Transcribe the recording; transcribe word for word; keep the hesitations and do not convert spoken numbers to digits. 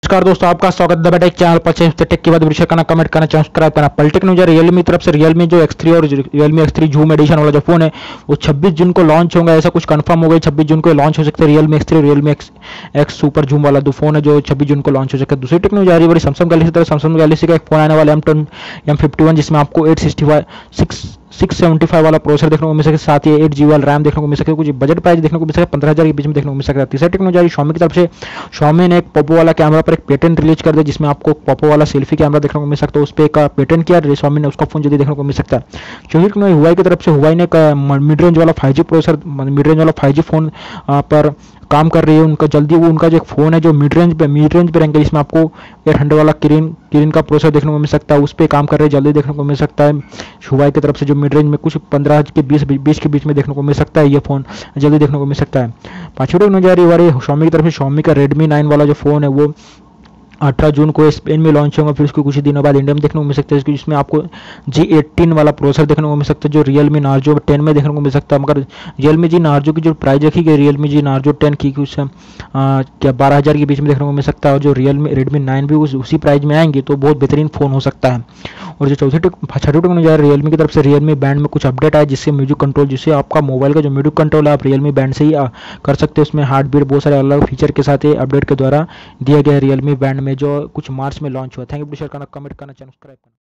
नमस्कार दोस्तों, आपका स्वागत है बेटा एक चैनल पर। टेक की बात विषय करना, कमेंट करना, चैनल सब्सक्राइब करना। पलटेक न्यूज रियलमी तरफ से रियलमी जो एक्स थ्री और Realme X three zoom edition वाला जो फोन है वो छब्बीस जून को लॉन्च होगा, ऐसा कुछ कंफर्म हो गई। छब्बीस जून को लॉन्च हो सकते हैं Realme X three Realme X X super zoom वाला दो फोन है जो छब्बीस जून को लॉन्च हो सकता है। दूसरी टेक्नोलॉजी आ रही है बड़ी सैमसंग गैलेक्सी तरफ। सैमसंग गैलेक्सी का एक फोन आने वाला M ten M fifty one जिसमें आपको eight sixty five six six seventy five वाला प्रोसेसर देखने को मिल सके, साथ ही एट जी वाला रैम देखने को मिल सके। कुछ बजट प्राइस देखने को मिल सके पंद्रह हज़ार के बीच में देखने को मिल सकता है। तीसरा टेक्नोलॉजी Xiaomi की तरफ से। Xiaomi ने एक पोपो वाला कैमरा पर एक पेटेंट रिलीज कर दिया जिसमें आपको पोपो वाला सेल्फी कैमरा देखने को मिल सकता है। उस पर एक पेटेंट किया Xiaomi ने, उसका फोन जल्दी देखने को मिल सकता है। चौथी टेक्नोलॉजी हुआई की तरफ से। हुआई ने मिड रेंज वाला five G processor mid range वाला फाइव जी फोन पर काम कर रही है। उनका जल्दी वो उनका जो एक फोन है जो मिड रेंज पे मिड रेंज पे रहेंगे जिसमें आपको एट हंड्रेड वाला किरिन किरिन का प्रोसेसर देखने को मिल सकता है। उस पर काम कर रहे हैं, जल्दी देखने को मिल सकता है। हुआई की तरफ से जो मिड रेंज में कुछ पंद्रह के बीस बीस के बीच में देखने को मिल सकता है, ये फोन जल्दी देखने को मिल सकता है। पांचवी टेक्नोलॉजी आ रही है Xiaomi की तरफ से। Xiaomi का रेडमी नाइन वाला जो फोन है वो अठारह जून को स्पेन में लॉन्च होगा, फिर उसको कुछ दिनों बाद इंडिया में देखने को मिल सकता है, जिसमें आपको जी एटीन वाला प्रोसेसर देखने को मिल सकता है जो रियलमी नार्जो टेन में देखने को मिल सकता है। मगर रियलमी जी नार्जो की जो प्राइस रखी गई रियलमी जी नार्जो टेन की उस क्या बारह हज़ार के बीच में देखने को मिल सकता है, और जो रियलमी रेडमी नाइन भी उस उसी प्राइस में आएंगे तो बहुत बेहतरीन फ़ोन हो सकता है। और जो चौथी छठी टेक्नोलॉजी है रियलमी की तरफ से। रियलमी बैंड में कुछ अपडेट आया जिससे म्यूजिक कंट्रोल, जिससे आपका मोबाइल का जो म्यूजिक कंट्रोल है आप रियलमी बैंड से ही कर सकते हैं। उसमें हार्ट बीट बहुत सारे अलग फीचर के साथ अपडेट के द्वारा दिया गया है रियलमी बैंड में, जो कुछ मार्च में लॉन्च हुआ। Thank you. शेयर करना, कमेंट करना, चैनल सब्सक्राइब करना।